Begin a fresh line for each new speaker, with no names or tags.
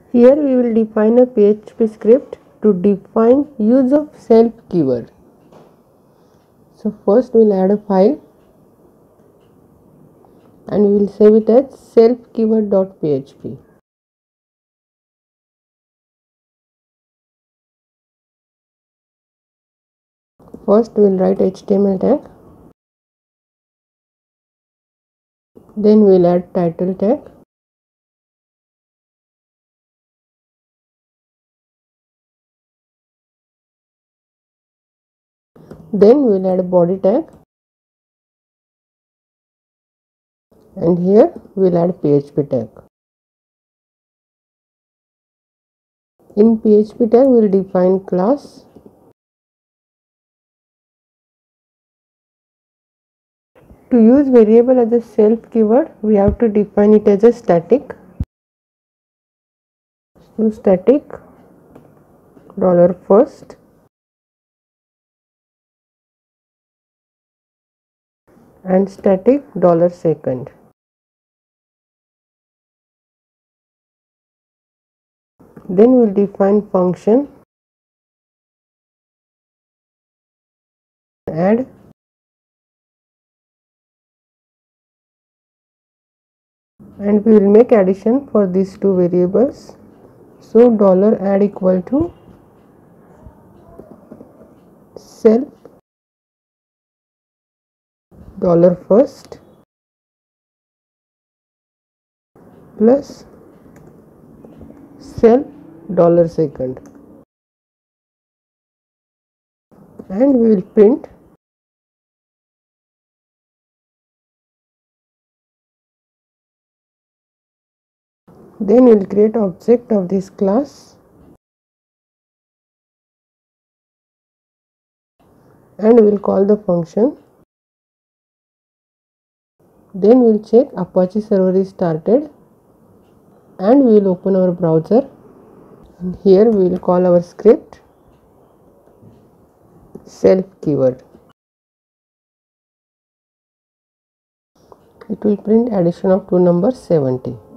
Here we will define a PHP script to define use of self keyword. So first we will add a file and we will save it as self-keyword.php. First we will write HTML tag, then we will add title tag, then we will add a body tag, and here we will add PHP tag. In PHP tag we will define class, to use variable as a self keyword we have to define it as a static. So static $first and static $second. Then we will define function add, and we will make addition for these two variables. So $add equal to self $first plus self $second, and we will print then we will create object of this class and we will call the function. Then we will check Apache server is started and we will open our browser, and here we will call our script self keyword. It will print addition of two numbers 70.